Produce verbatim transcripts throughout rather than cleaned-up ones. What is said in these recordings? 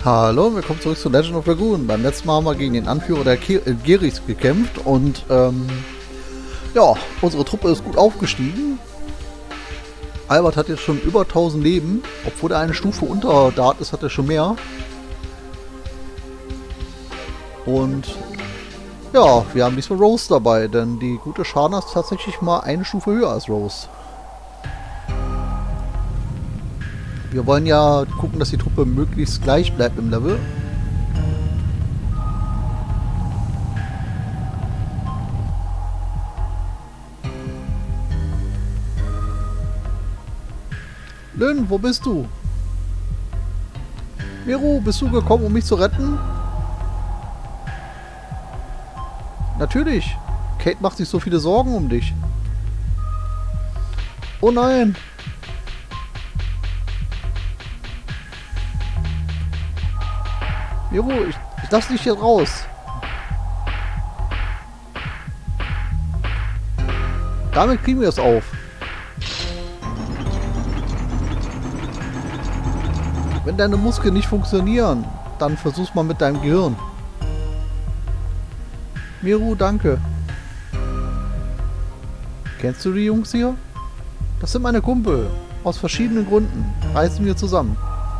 Hallo, willkommen zurück zu Legend of Dragoon. Beim letzten Mal haben wir gegen den Anführer der Gerichs gekämpft und ähm, ja, unsere Truppe ist gut aufgestiegen. Albert hat jetzt schon über tausend Leben, obwohl er eine Stufe unter Dart ist, hat er schon mehr. Und ja, wir haben diesmal Rose dabei, denn die gute Shana ist tatsächlich mal eine Stufe höher als Rose. Wir wollen ja gucken, dass die Truppe möglichst gleich bleibt im Level. Lynn, wo bist du? Miru, bist du gekommen, um mich zu retten? Natürlich. Kate macht sich so viele Sorgen um dich. Oh nein. Miru, ich, ich lass dich hier raus. Damit kriegen wir es auf. Wenn deine Muskeln nicht funktionieren, dann versuch's mal mit deinem Gehirn. Miru, danke. Kennst du die Jungs hier? Das sind meine Kumpel. Aus verschiedenen Gründen reisen wir zusammen.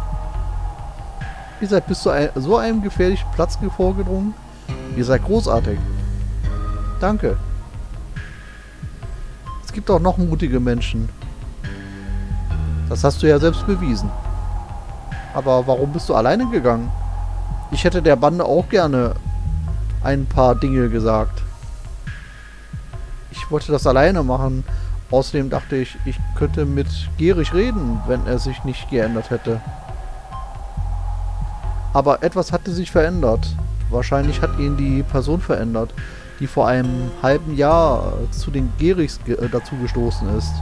Ihr seid bis zu ein, so einem gefährlichen Platz vorgedrungen. Ihr seid großartig. Danke. Es gibt auch noch mutige Menschen. Das hast du ja selbst bewiesen. Aber warum bist du alleine gegangen? Ich hätte der Bande auch gerne ein paar Dinge gesagt. Ich wollte das alleine machen. Außerdem dachte ich, ich könnte mit Gerich reden, wenn er sich nicht geändert hätte. Aber etwas hatte sich verändert. Wahrscheinlich hat ihn die Person verändert, die vor einem halben Jahr zu den Gerichs ge äh, dazu gestoßen ist.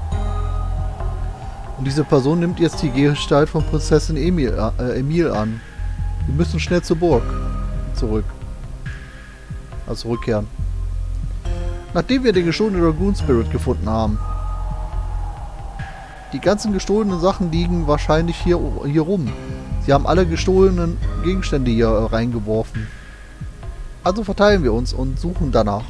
Und diese Person nimmt jetzt die Gestalt von Prinzessin Emil, äh, Emil an. Wir müssen schnell zur Burg zurück. Also zurückkehren. Nachdem wir den gestohlenen Dragoon Spirit gefunden haben. Die ganzen gestohlenen Sachen liegen wahrscheinlich hier, hier rum. Sie haben alle gestohlenen Gegenstände hier äh, reingeworfen. Also verteilen wir uns und suchen danach.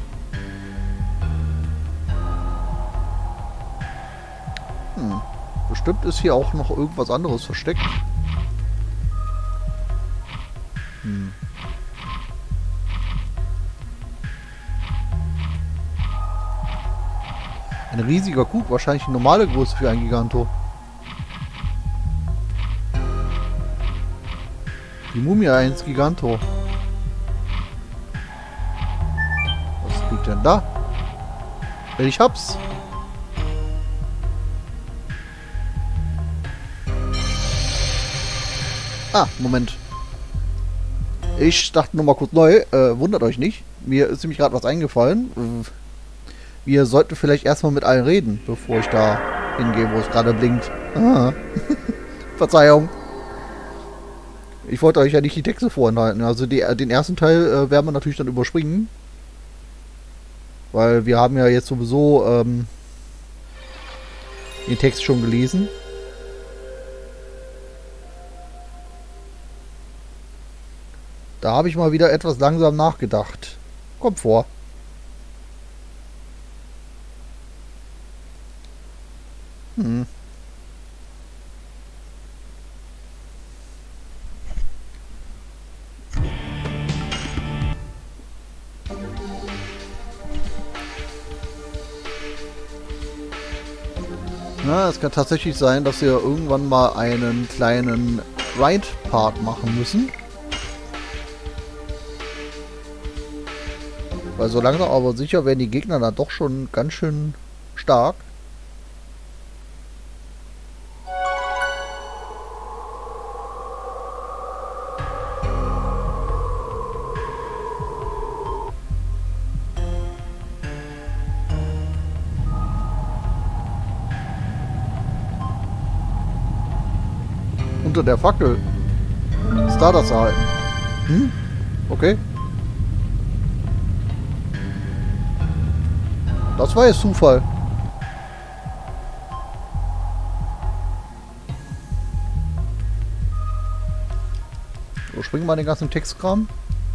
Hm. Bestimmt ist hier auch noch irgendwas anderes versteckt. Hm. Ein riesiger Krug, wahrscheinlich eine normale Größe für ein Giganto. Die Mumie eins Giganto. Was liegt denn da? Ich hab's. Ah, Moment. Ich dachte nur mal kurz neu. Äh, wundert euch nicht. Mir ist nämlich gerade was eingefallen. Wir sollten vielleicht erstmal mit allen reden, bevor ich da hingehe, wo es gerade blinkt. Ah. Verzeihung. Ich wollte euch ja nicht die Texte vorenthalten. Also die, den ersten Teil äh, werden wir natürlich dann überspringen. Weil wir haben ja jetzt sowieso ähm, den Text schon gelesen. Da habe ich mal wieder etwas langsam nachgedacht. Kommt vor. Hm. Na, es kann tatsächlich sein, dass wir irgendwann mal einen kleinen Ride-Part machen müssen. Weil so langsam aber sicher werden die Gegner dann doch schon ganz schön stark. Unter der Fackel. Stardust erhalten. Hm? Okay. Das war jetzt Zufall. Überspringen wir den ganzen Textkram.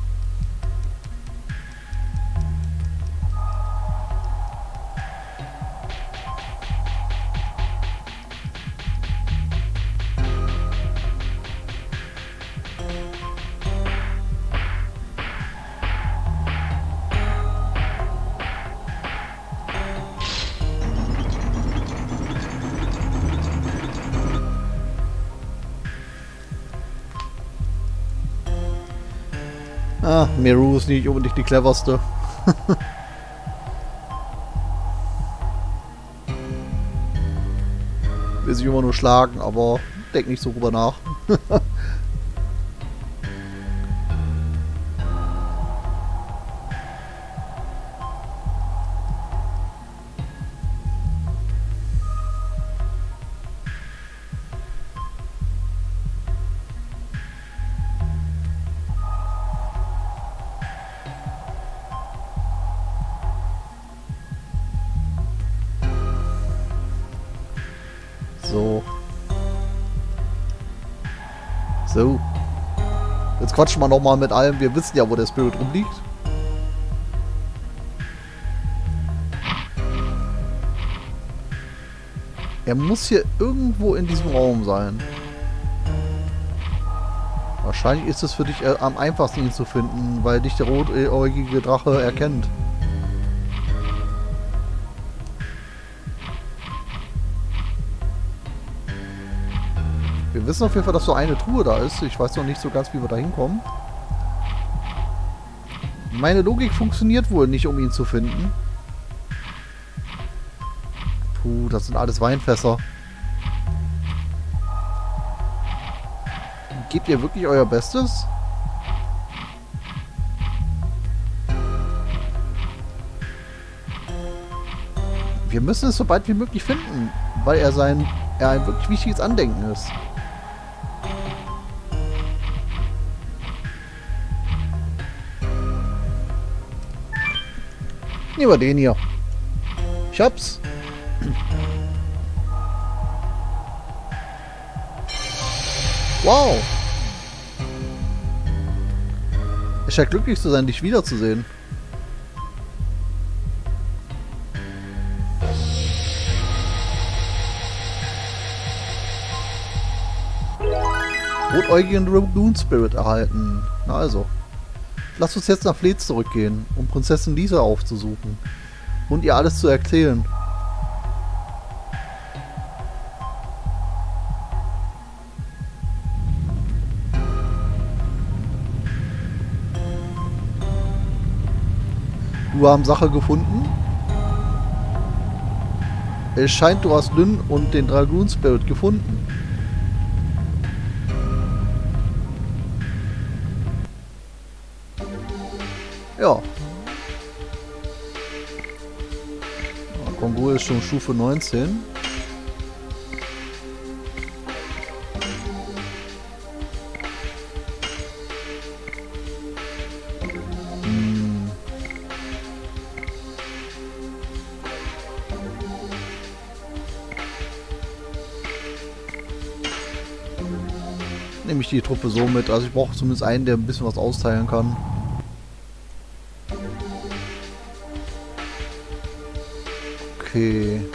Ah, Meru ist nicht unbedingt die cleverste. Will sich immer nur schlagen, aber denk nicht so drüber nach. So. So. Jetzt quatschen wir nochmal mit allem. Wir wissen ja, wo der Spirit rumliegt. Er muss hier irgendwo in diesem Raum sein. Wahrscheinlich ist es für dich äh, am einfachsten, ihn zu finden, weil dich der rotäugige Drache erkennt. Wir wissen auf jeden Fall, dass so eine Truhe da ist. Ich weiß noch nicht so ganz, wie wir da hinkommen. Meine Logik funktioniert wohl nicht, um ihn zu finden. Puh, das sind alles Weinfässer. Gebt ihr wirklich euer Bestes? Wir müssen es so bald wie möglich finden, weil er sein, er ein wirklich wichtiges Andenken ist. Nehmen wir den hier. Ich hab's. Wow. Er scheint glücklich zu sein, dich wiederzusehen. Rotäugigen Dragoon Spirit erhalten. Na also. Lass uns jetzt nach Fleet zurückgehen, um Prinzessin Lisa aufzusuchen und ihr alles zu erzählen. Du hast Sache gefunden. Es scheint, du hast Lynn und den Dragoon Spirit gefunden. Ja. Kongo ist schon Stufe neunzehn. Hm. Nehme ich die Truppe so mit. Also ich brauche zumindest einen, der ein bisschen was austeilen kann. Okay.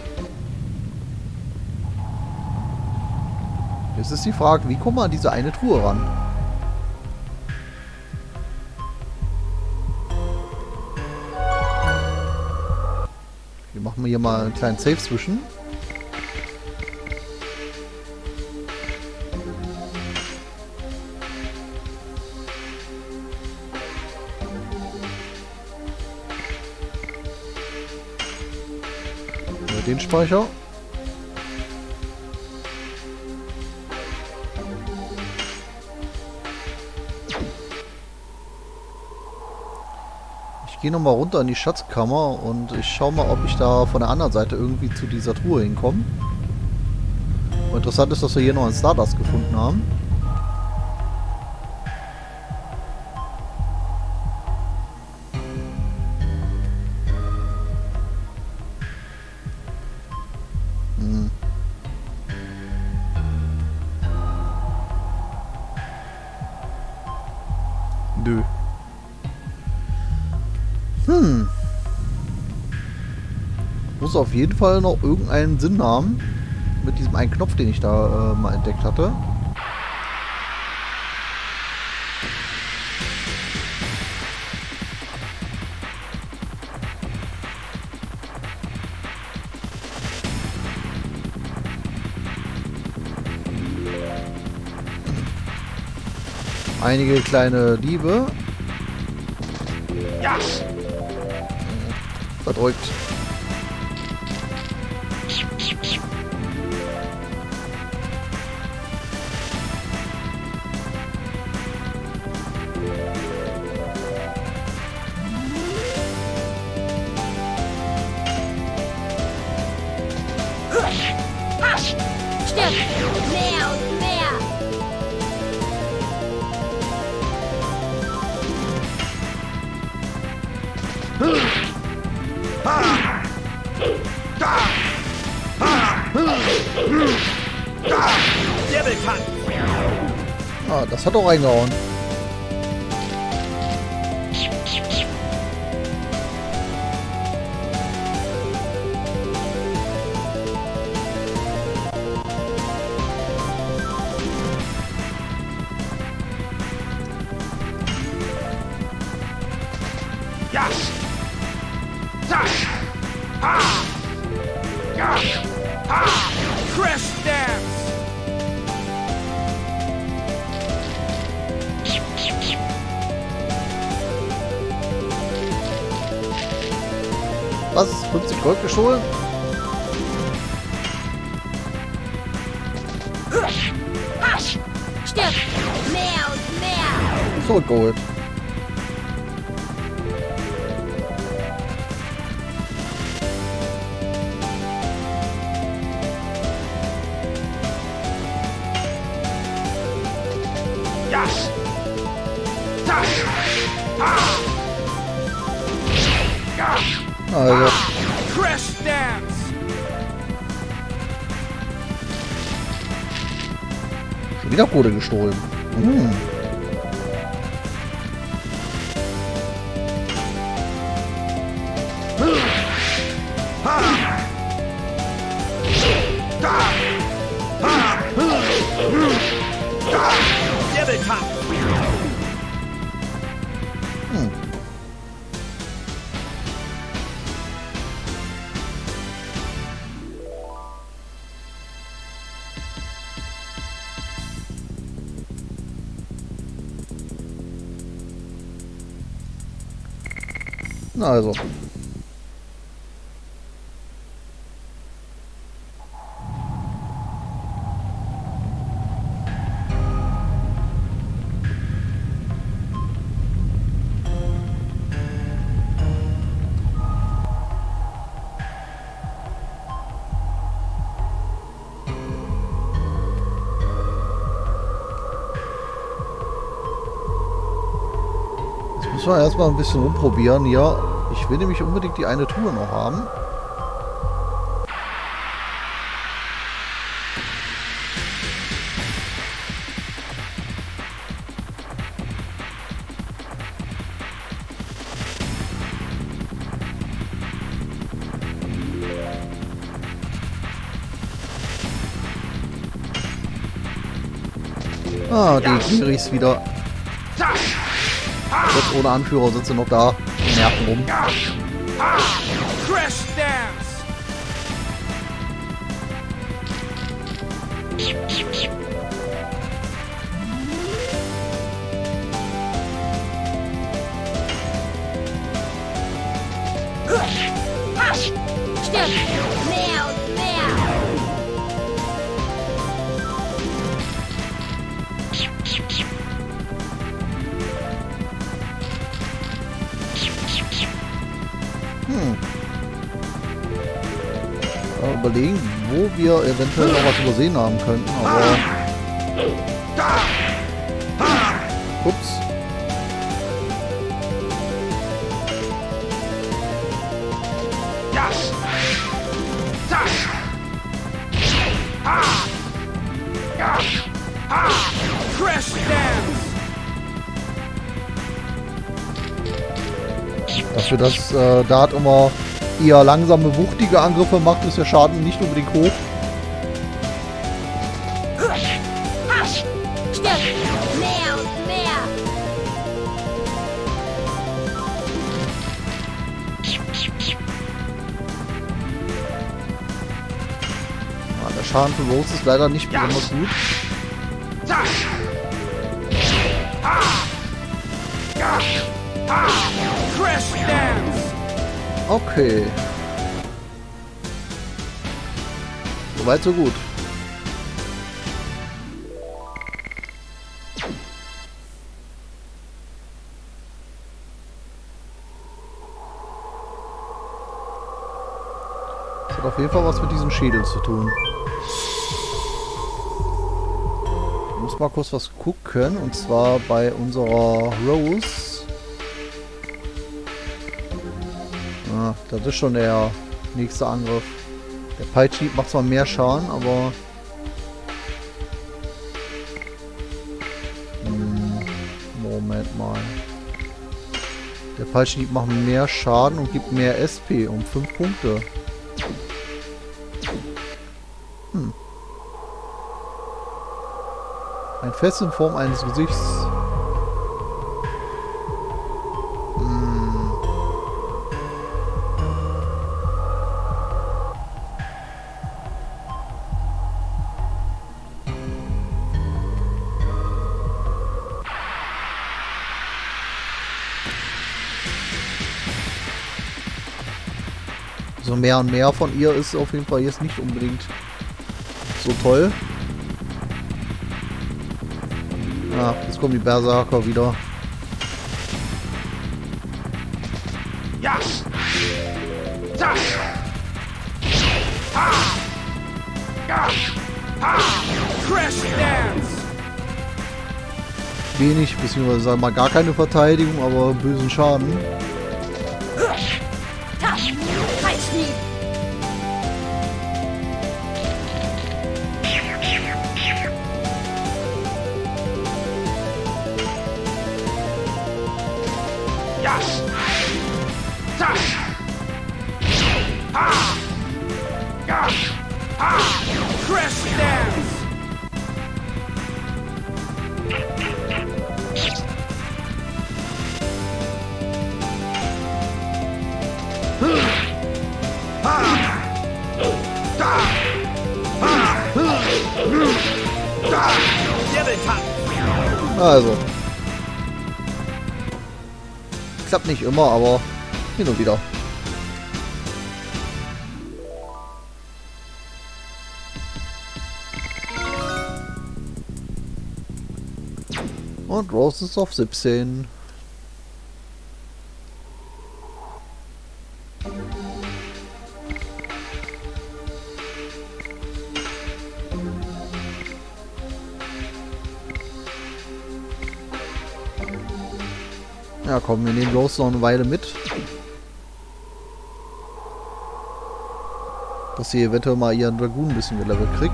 Jetzt ist die Frage, wie kommen wir an diese eine Truhe ran? Wir machen hier mal einen kleinen Save zwischen. Den Speicher. Ich gehe nochmal runter in die Schatzkammer und ich schaue mal, ob ich da von der anderen Seite irgendwie zu dieser Truhe hinkomme. Interessant ist, dass wir hier noch einen Stardust gefunden haben. Nö. Hm. Muss auf jeden Fall noch irgendeinen Sinn haben. Mit diesem einen Knopf, den ich da äh, mal entdeckt hatte. Einige kleine Diebe. Ja. Verdrückt. Stimmt. Mehr und mehr. Wirbelkampf. Ah, das hat auch reingehauen. Ja. Ja. Ha. Ja. Ha. Crash Dance. Was? fünfzig Gold gestohlen? Stimmt. Mehr und mehr. Zurückgeholt. Ja. Ja. Ha. Ja. Also, Crash Dance. schon wieder Kohle gestohlen. Hm. Ha. Da. Ha. Da. Wirbelkampf. Hm. Na also. Jetzt müssen wir erstmal ein bisschen rumprobieren hier. Ich will nämlich unbedingt die eine Tour noch haben. Ah, die Giris wieder. Jetzt ohne Anführer sitzen noch da. Die nerven rum. Crash Dance. Stimmt. Mehr und mehr. Hm. Mal überlegen, wo wir eventuell noch was übersehen haben könnten, aber. Ups. Crash Dance. Dafür, dass äh, Dart immer eher langsame, wuchtige Angriffe macht, ist der Schaden nicht unbedingt hoch. Stirb! Mehr und mehr! Ja, der Schaden für Rose ist leider nicht besonders gut. Crash Dance! Okay. Soweit, so gut. Das hat auf jeden Fall was mit diesem Schädel zu tun. Ich muss mal kurz was gucken, und zwar bei unserer Rose. Ah, das ist schon der nächste Angriff. Der Peitschhieb macht zwar mehr Schaden, aber... Hm, Moment mal. Der Peitschhieb macht mehr Schaden und gibt mehr S P um fünf Punkte. Hm. Ein Fest in Form eines Gesichts. So mehr und mehr von ihr ist auf jeden Fall jetzt nicht unbedingt so toll. Ja, jetzt kommen die Berserker wieder. Ja! Ja! Ha! Ja! Ha! Crash Dance! Wenig, beziehungsweise sagen wir mal gar keine Verteidigung, aber bösen Schaden. Peitschhieb! Ja! Ja! Ha! Ja! Ha! Crash Dance! Also. Klappt nicht immer, aber hin und wieder. Und Rose ist auf siebzehn. Ja, komm, wir nehmen Rose noch eine Weile mit. Dass sie eventuell mal ihren Dragoon ein bisschen gelevelt kriegt.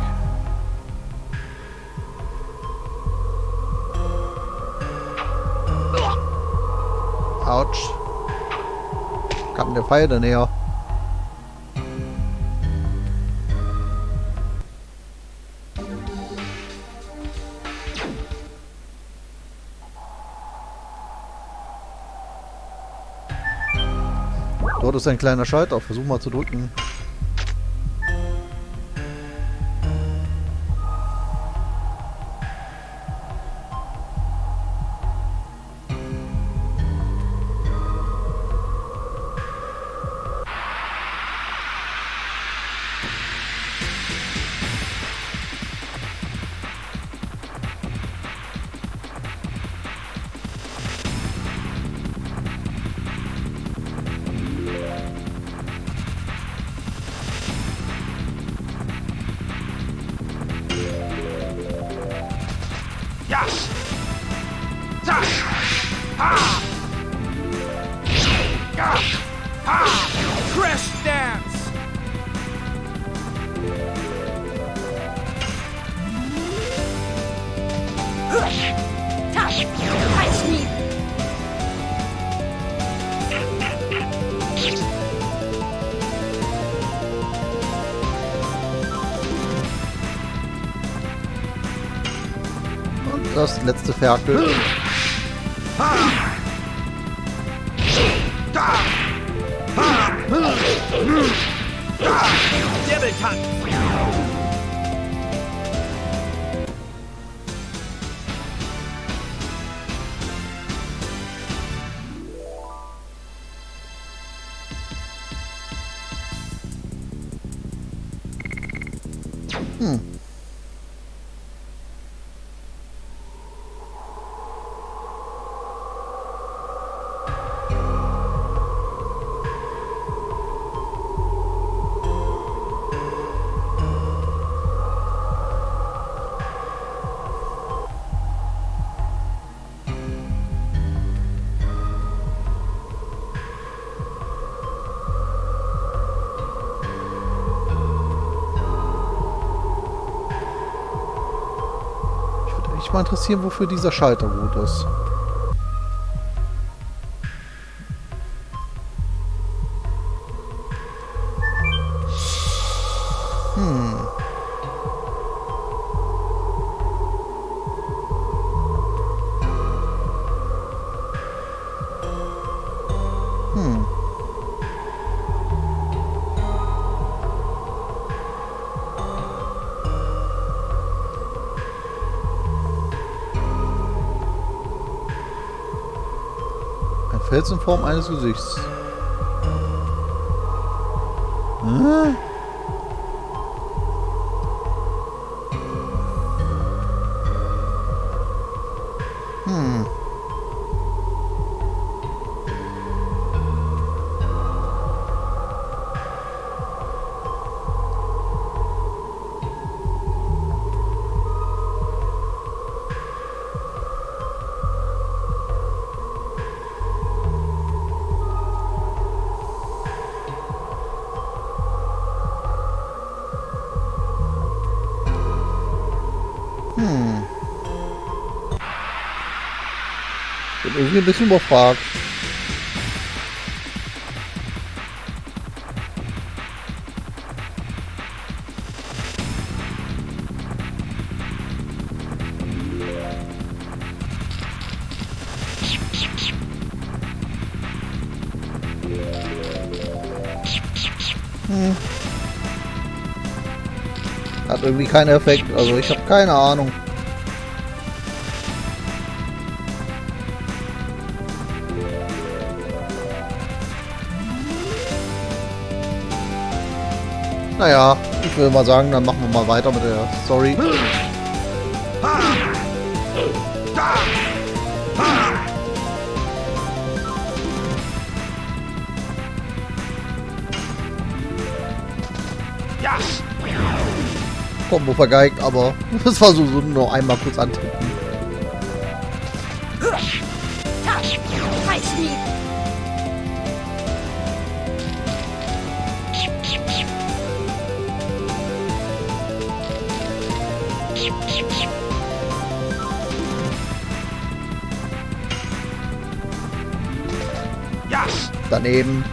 Autsch. Kam der Pfeil da näher. Dort ist ein kleiner Schalter. Versuch mal zu drücken. Ja! Ja! Ha! Ja! Ha! Crash Dance! Peitschhieb! Das letzte Ferkel. Dibbeltank. Hm. Mich mal interessieren, wofür dieser Schalter gut ist. Hm. Hm. Fels in Form eines Gesichts. Hm? Hm. Hm. Bin irgendwie ein bisschen überfragt. Hm. Hat irgendwie keinen Effekt, also ich habe keine Ahnung. Naja, ich will mal sagen, dann machen wir mal weiter mit der Story. Ja. Kombo vergeigt, aber das war so, so nur einmal kurz antippen. Heißlieb. Ja. Daneben.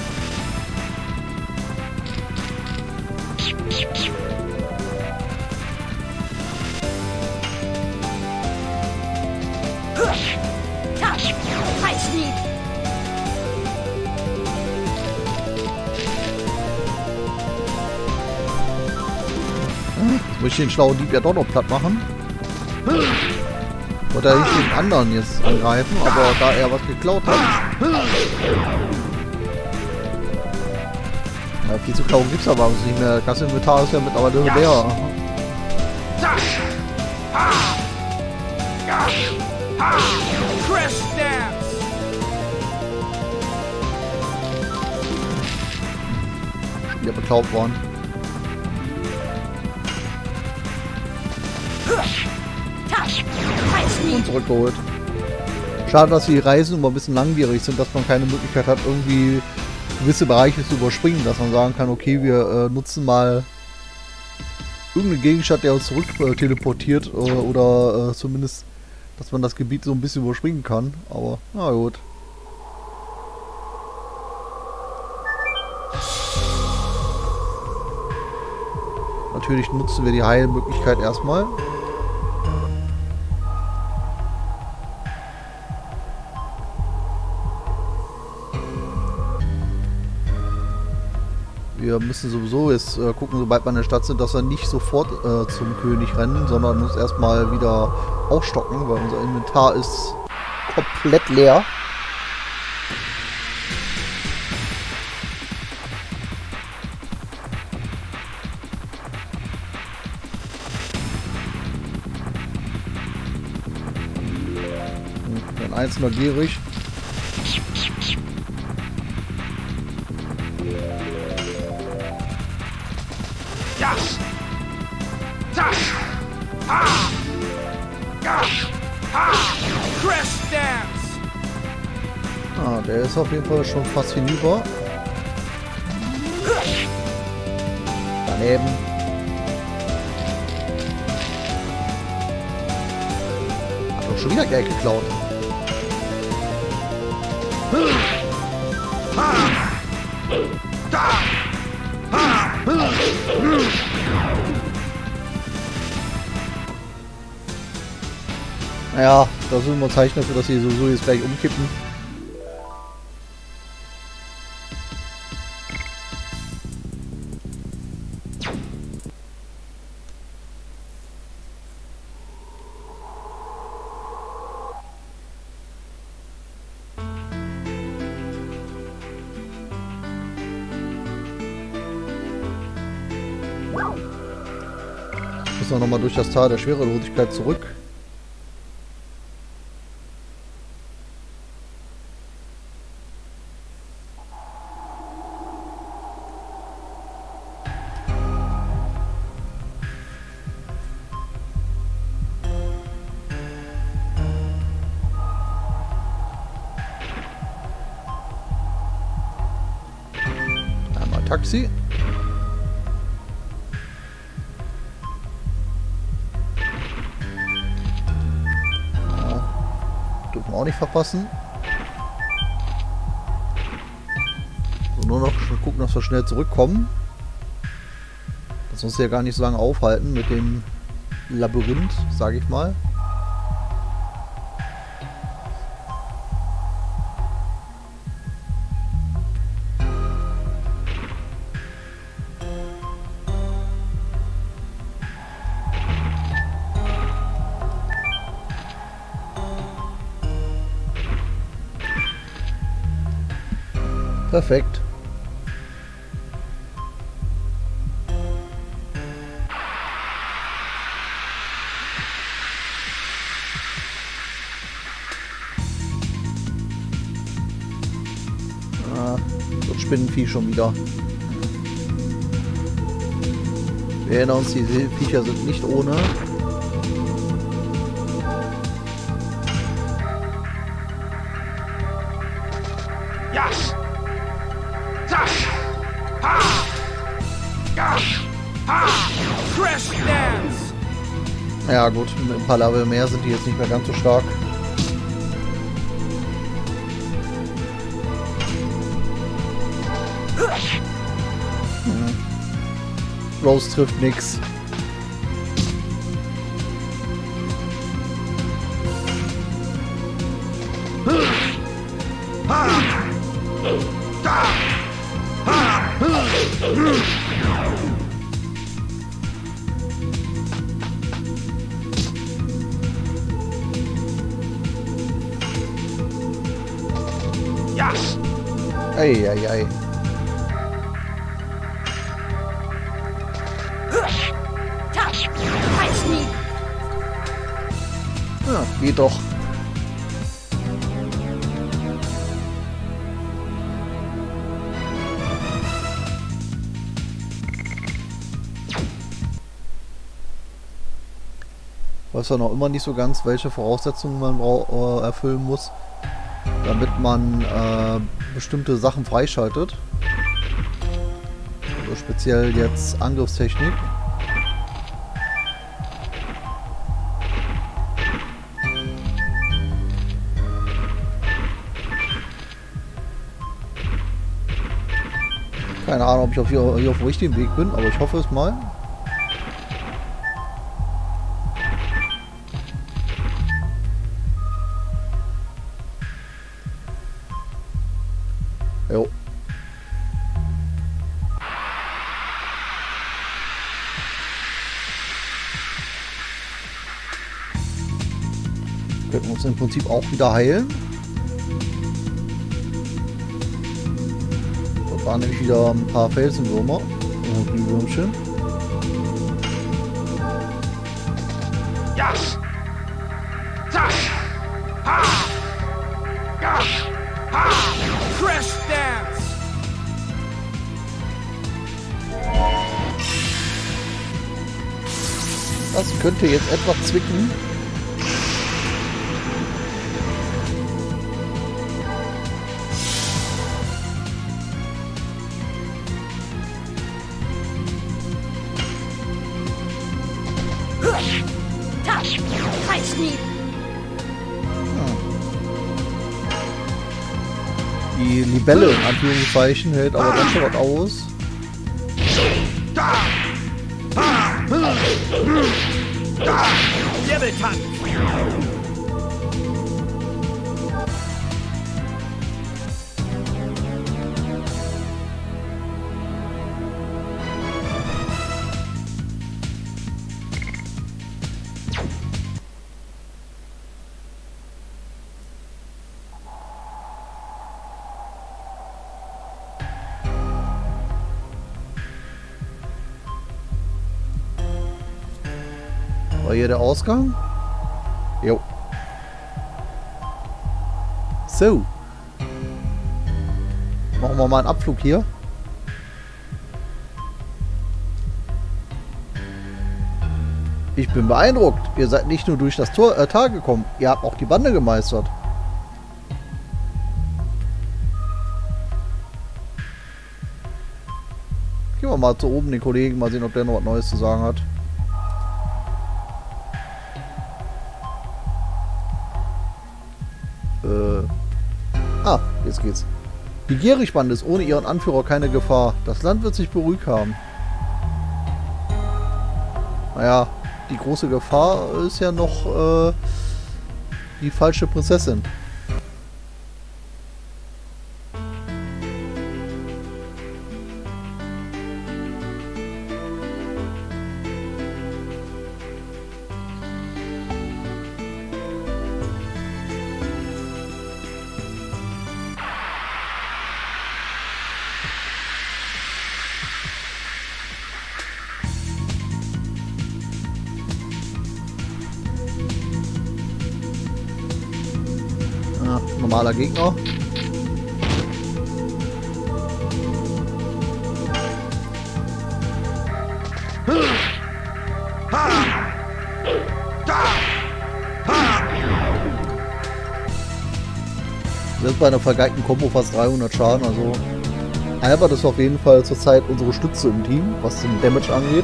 Heißlieb. Jetzt muss ich den schlauen Dieb ja doch noch platt machen. Wollte er nicht den anderen jetzt angreifen, aber da er was geklaut hat. Ja, viel zu klauen gibt es aber nicht mehr. Das Inventar ist ja mittlerweile leer. Crash Dance. Schon wieder beklaut worden. Und zurückgeholt. Schade, dass die Reisen immer ein bisschen langwierig sind, dass man keine Möglichkeit hat, irgendwie gewisse Bereiche zu überspringen, dass man sagen kann, okay, wir äh, nutzen mal irgendeinen Gegenstand, der uns zurück äh, teleportiert äh, oder äh, zumindest, dass man das Gebiet so ein bisschen überspringen kann, aber na gut. Natürlich nutzen wir die Heilmöglichkeit erstmal. Wir müssen sowieso jetzt äh, gucken, sobald wir in der Stadt sind, dass wir nicht sofort äh, zum König rennen, sondern uns erstmal wieder aufstocken, weil unser Inventar ist komplett leer. Ein einzelner gierig. Ja! Das! Ha! Ja! Ha! Crash Dance! Ah, der ist auf jeden Fall schon fast hinüber. Daneben. Hat doch schon wieder Geld geklaut. Ha! Da! Ha! Naja, da sind wir Zeichen dafür, dass sie sowieso jetzt gleich umkippen. Müssen wir nochmal durch das Tal der Schwerelosigkeit zurück. Einmal Taxi. Dürfen wir auch nicht verpassen. So, nur noch gucken, dass wir schnell zurückkommen. Das uns ja gar nicht so lange aufhalten mit dem Labyrinth, sage ich mal. Perfekt. Ah, das Spinnenvieh schon wieder. Wir erinnern uns, diese Viecher sind nicht ohne. Ja! Das! Ha! Ja! Ha! Crash Dance! Ja gut, mit ein paar Level mehr sind die jetzt nicht mehr ganz so stark. Hm. Rose trifft nix. Ha! Da! Ha! Ja! Ei, ei, ei. Halshieb! Ja, geht doch. Weiß ja noch immer nicht so ganz, welche Voraussetzungen man äh, erfüllen muss, damit man äh, bestimmte Sachen freischaltet. Also speziell jetzt Angriffstechnik. Keine Ahnung, ob ich auf hier, hier auf dem richtigen Weg bin, aber ich hoffe es mal. Jo. Könnten uns im Prinzip auch wieder heilen. Da waren nämlich wieder ein paar Felsenwürmer. Und Glühwürmchen. Ja! Das! Ha! Ja! Ha! Crash Dance! Das könnte jetzt etwas zwicken. Halshieb! Die Libelle in Anführungszeichen hält aber ganz schön was aus. Da! Ha! Da! Wirbeltanz! War hier der Ausgang? Jo. So. Machen wir mal einen Abflug hier. Ich bin beeindruckt. Ihr seid nicht nur durch das Tor, äh, Tal gekommen, ihr habt auch die Bande gemeistert. Gehen wir mal zu oben den Kollegen, mal sehen, ob der noch was Neues zu sagen hat. Äh. Ah, jetzt geht's. Die Gierich-Bande ist ohne ihren Anführer keine Gefahr. Das Land wird sich beruhigt haben. Naja, die große Gefahr ist ja noch äh, die falsche Prinzessin. Ja, normaler Gegner. Ha! Da! Ha! Selbst bei einer vergeigten Kombo fast dreihundert Schaden, also Albert ist auf jeden Fall zurzeit unsere Stütze im Team, was den Damage angeht.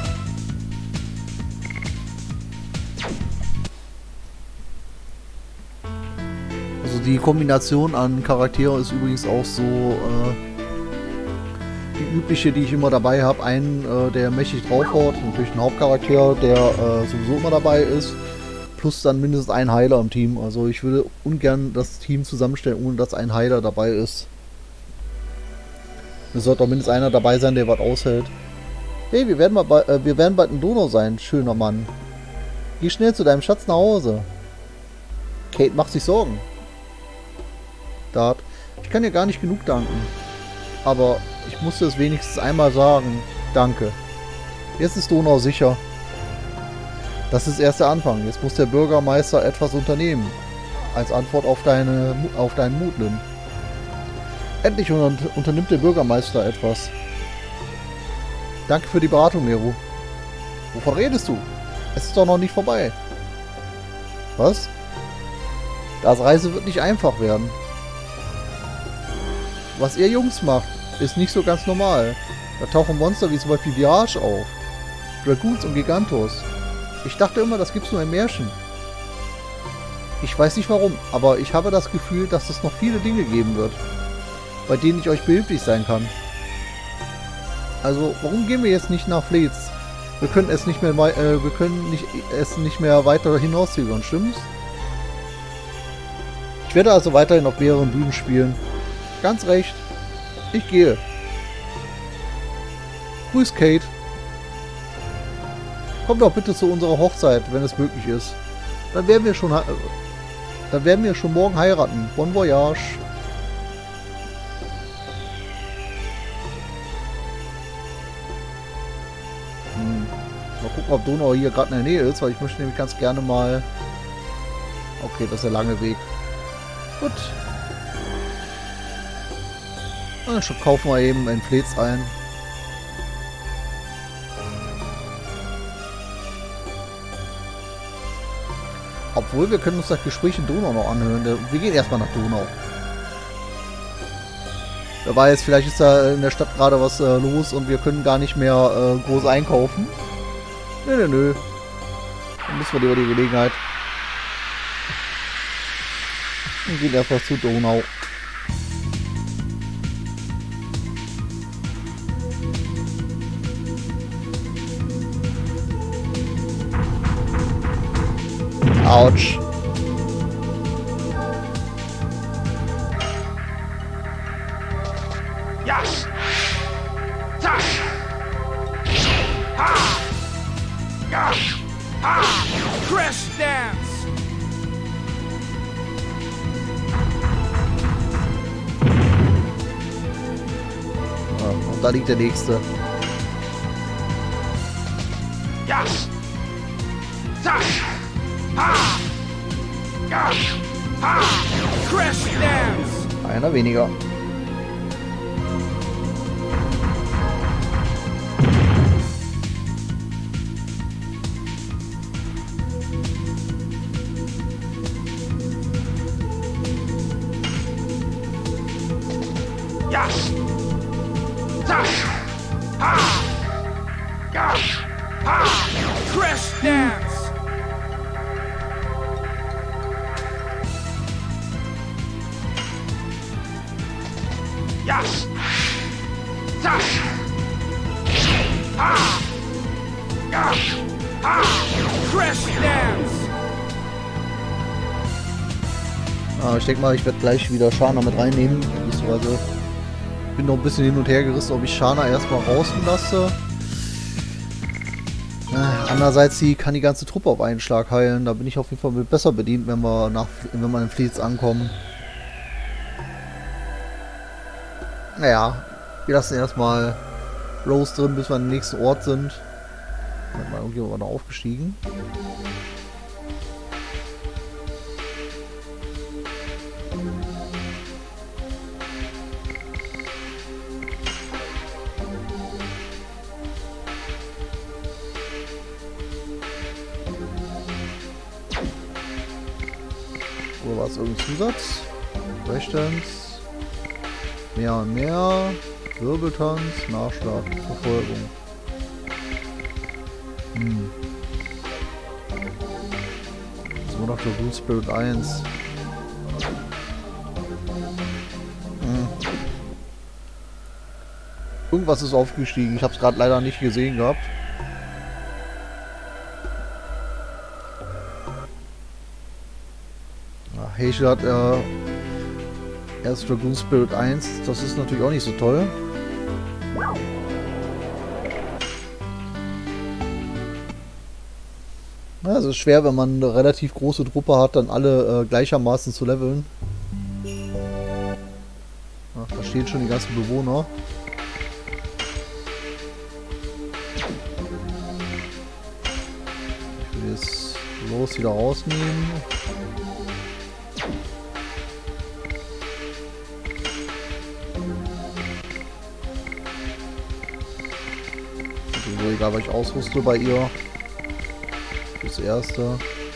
Also die Kombination an Charakteren ist übrigens auch so äh, die übliche, die ich immer dabei habe. Einen, äh, der mächtig draufhaut, natürlich ein Hauptcharakter, der äh, sowieso immer dabei ist. Plus dann mindestens ein Heiler im Team. Also ich würde ungern das Team zusammenstellen, ohne dass ein Heiler dabei ist. Es sollte auch mindestens einer dabei sein, der was aushält. Hey, wir werden, mal bei, äh, wir werden bald in Donau sein, schöner Mann. Geh schnell zu deinem Schatz nach Hause. Kate macht sich Sorgen. Dart, ich kann dir gar nicht genug danken. Aber ich musste es wenigstens einmal sagen. Danke. Jetzt ist Donau sicher. Das ist erst der Anfang. Jetzt muss der Bürgermeister etwas unternehmen. Als Antwort auf, deine, auf deinen Mut nimm. Endlich unternimmt der Bürgermeister etwas. Danke für die Beratung, Nero. Wovon redest du? Es ist doch noch nicht vorbei. Was? Das Reise wird nicht einfach werden. Was ihr Jungs macht, ist nicht so ganz normal. Da tauchen Monster wie zum Beispiel Virage auf. Dragoons und Gigantos. Ich dachte immer, das gibt's nur im Märchen. Ich weiß nicht warum, aber ich habe das Gefühl, dass es noch viele Dinge geben wird, bei denen ich euch behilflich sein kann. Also, warum gehen wir jetzt nicht nach Fleets? Wir können es nicht mehr, äh, wir können nicht, es nicht mehr weiter hinauszögern, stimmt's? Ich werde also weiterhin auf mehreren Bühnen spielen. Ganz recht. Ich gehe. Grüß Kate. Komm doch bitte zu unserer Hochzeit, wenn es möglich ist. Dann werden wir schon, Dann werden wir schon morgen heiraten. Bon voyage. Hm. Mal gucken, ob Donau hier gerade in der Nähe ist, weil ich möchte nämlich ganz gerne mal... Okay, das ist der lange Weg. Gut. Dann schon kaufen wir eben ein Flez ein. Obwohl, wir können uns das Gespräch in Donau noch anhören. Wir gehen erstmal nach Donau. Wer weiß, vielleicht ist da in der Stadt gerade was äh, los und wir können gar nicht mehr äh, groß einkaufen. Nö, nö, nö. Dann müssen wir lieber die Gelegenheit. Und gehen erstmal zu Donau. Autsch. Yes! Das! Ha! Ja! Ha! Crash Dance! Ja, und da liegt der nächste. Yes! Das! Ha! Ja! Ha! Crash Dance! Einer weniger. Yes! Das! Ha! Ja! Ha! Crash Dance! Yes! Das! Ha! Ja! Ha! Crash Dance! Ah, ich denke mal, ich werde gleich wieder Shana mit reinnehmen. Beziehungsweise bin noch ein bisschen hin und her gerissen, ob ich Shana erstmal rausen lasse. Äh, andererseits, sie kann die ganze Truppe auf einen Schlag heilen. Da bin ich auf jeden Fall besser bedient, wenn wir nach, wenn wir in Flez ankommen. Naja, wir lassen erstmal Rose drin, bis wir am nächsten Ort sind. Mal, irgendwie war noch aufgestiegen. Oder war es irgendein Zusatz? Rechtens. Mehr und mehr. Wirbeltanz, Nachschlag, Verfolgung. Hm. So nach der Root Spirit eins. Hm. Irgendwas ist aufgestiegen. Ich habe es gerade leider nicht gesehen gehabt. Heichel hat äh, erst Dragoon Spirit eins, das ist natürlich auch nicht so toll. Ja, es ist schwer, wenn man eine relativ große Truppe hat, dann alle äh, gleichermaßen zu leveln. Ach, da stehen schon die ganzen Bewohner. Ich will jetzt los wieder rausnehmen. So, egal, was ich ausrüste bei ihr. Das erste.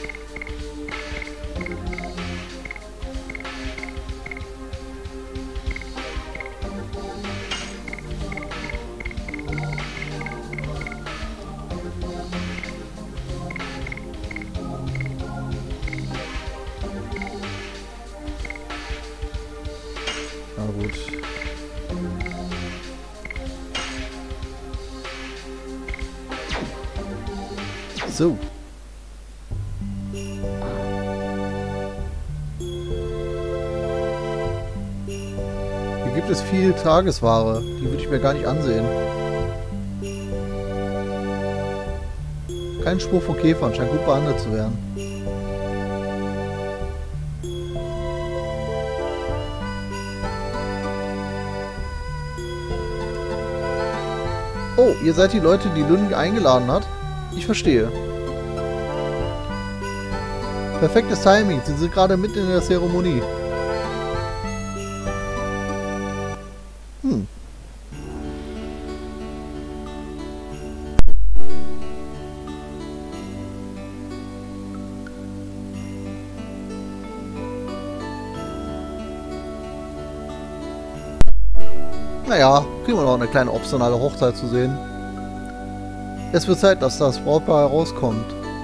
Na gut. So. Hier gibt es viel Tagesware. Die würde ich mir gar nicht ansehen. Kein Spur von Käfern. Scheint gut behandelt zu werden. Oh, ihr seid die Leute, die Lynn eingeladen hat? Ich verstehe. Perfektes Timing. Sie sind gerade mitten in der Zeremonie. Hm. Naja, kriegen wir noch eine kleine optionale Hochzeit zu sehen. Es wird Zeit, dass das Brautpaar herauskommt.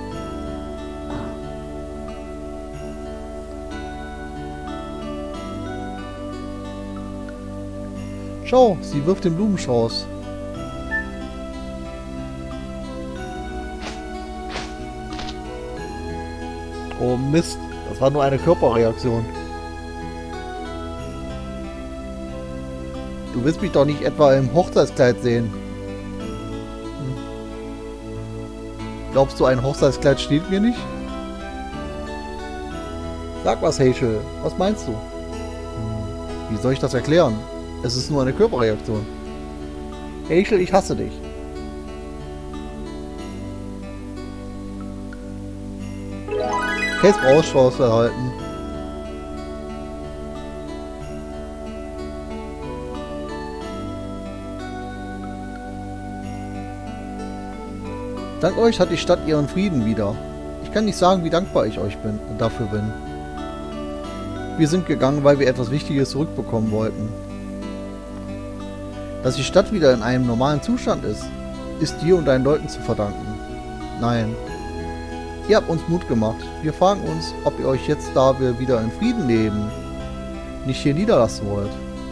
Schau, sie wirft den Blumenstrauß. Oh Mist, das war nur eine Körperreaktion. Du willst mich doch nicht etwa im Hochzeitskleid sehen. Hm. Glaubst du, ein Hochzeitskleid steht mir nicht? Sag was, Hazel. Was meinst du? Hm. Wie soll ich das erklären? Es ist nur eine Körperreaktion. Hazel, ich hasse dich. Case Brautstrauß erhalten. Dank euch hat die Stadt ihren Frieden wieder. Ich kann nicht sagen, wie dankbar ich euch bin, dafür bin. Wir sind gegangen, weil wir etwas Wichtiges zurückbekommen wollten. Dass die Stadt wieder in einem normalen Zustand ist, ist dir und deinen Leuten zu verdanken. Nein. Ihr habt uns Mut gemacht. Wir fragen uns, ob ihr euch jetzt, da wir wieder in Frieden leben, nicht hier niederlassen wollt.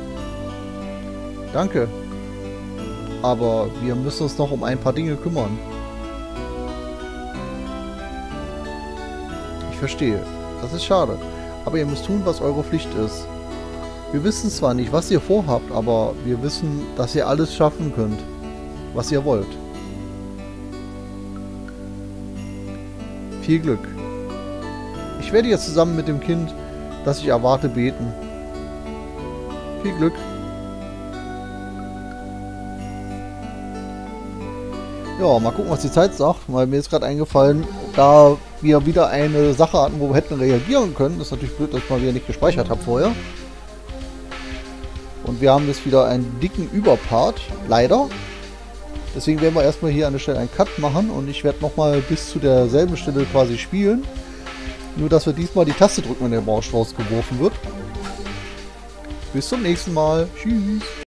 Danke. Aber wir müssen uns noch um ein paar Dinge kümmern. Ich verstehe. Das ist schade. Aber ihr müsst tun, was eure Pflicht ist. Wir wissen zwar nicht, was ihr vorhabt, aber wir wissen, dass ihr alles schaffen könnt, was ihr wollt. Viel Glück. Ich werde jetzt zusammen mit dem Kind, das ich erwarte, beten. Viel Glück. Ja, mal gucken, was die Zeit sagt, weil mir ist gerade eingefallen, da wir wieder eine Sache hatten, wo wir hätten reagieren können. Das ist natürlich blöd, dass ich mal wieder nicht gespeichert habe vorher. Und wir haben jetzt wieder einen dicken Überpart, leider. Deswegen werden wir erstmal hier an der Stelle einen Cut machen und ich werde nochmal bis zu derselben Stelle quasi spielen. Nur, dass wir diesmal die Taste drücken, wenn der Brautstrauß geworfen wird. Bis zum nächsten Mal. Tschüss.